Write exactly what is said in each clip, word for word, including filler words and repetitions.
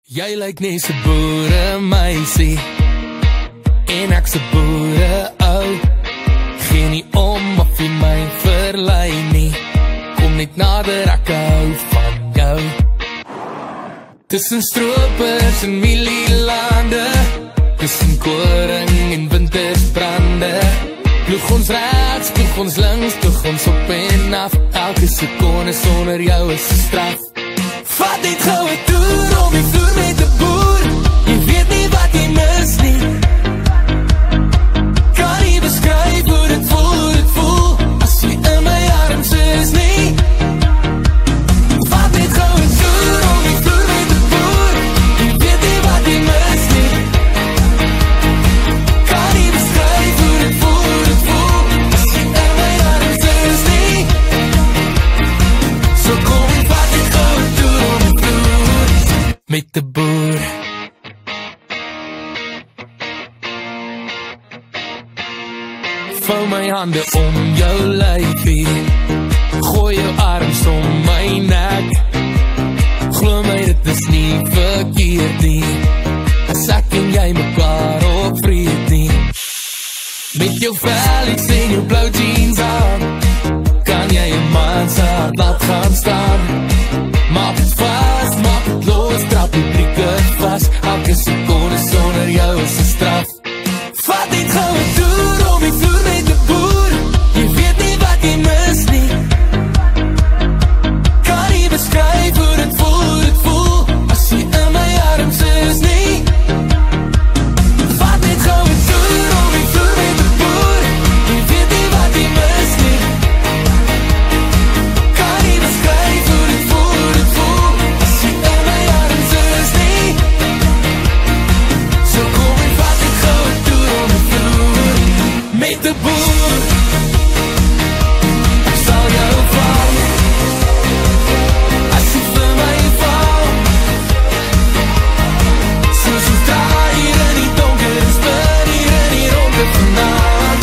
Jy lyk net so boere meisie en ek so boere ou. Geen nie om of jy my verlei nie. Kom net nader, ek hou van jou. Tussen stroopers en mielielande, tussen koring en wintersbrande, ploeg ons rechts, ploeg ons links, ploeg ons op en af. Elke sekonde sonder jou is 'n straf. Vat net gou 'n toer om die vloer met 'n boer. Jy weet nie wat jy mis nie. Kan nie beskryf hoe dit voel, hoe dit voel as jy in my arms is nie. Vat net gou 'n toer om die vloer met 'n boer. Jy weet nie wat jy mis nie. Kan nie beskryf hoe dit voel, hoe dit voel as jy in my arms is nie. So kom en vat net gou 'n toer om die vloer met 'n boer. Vou my hande om jou lyfie, gooi jou arms om my nek. Glo my, dit is nie verkeerd nie, as ek en jy mekaar opvreed nie. Met jou vellies en jou blauw jeans aan, kan jy 'n man se hart laat gaan staan. Maak het vast, maak het los, trap die brieke vast. Elke sekonde sonder jou is 'n straf. Vat net gou 'n toer om die vloer met 'n boer. Jy weet nie wat jy mis nie. Kan nie beskryf hoe dit voel, hoe dit voel as jy in my arms is nie. Vat net gou 'n toer om die vloer met 'n boer. Jy weet nie wat jy mis nie. Kan nie beskryf hoe dit voel, hoe dit voel as jy in my arms is nie. So kom en vat net gou 'n toer om die vloer met 'n boer. Ek sal jou vang as jy vir my val. Soos ons draai hier in die donker en spin hier in die ronde vanaand.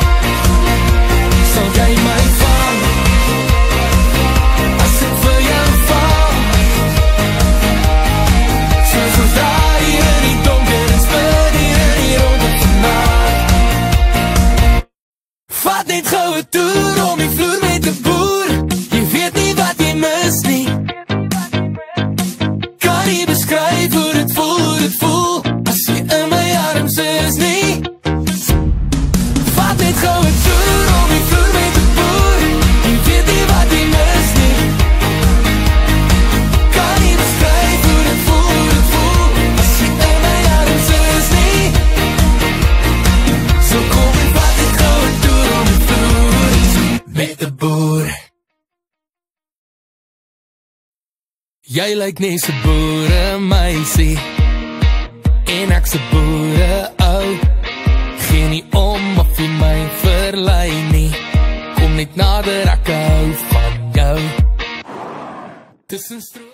Sal jy my vang as ek vir jou val. Soos ons draai hier in die donker en spin hier in die ronde vanaand. Vat net gou 'n toer om die vloer met 'n boer. Jy weet nie wat jy mis nie. Kan nie beskryf hoe dit voel, hoe dit voel as jy in my arms is nie. Vat net gou 'n toer om die vloer met 'n boer. Jy weet nie wat jy mis nie. Kan nie beskryf hoe dit voel, hoe dit voel as jy in my arms is nie. So kom en vat net gou 'n toer om die vloer met 'n boer. Jy lyk net so boere meisie en ek so boere ou. Geen nie om of jy my verlei nie. Kom net nader, ek hou van jou. Tussen stro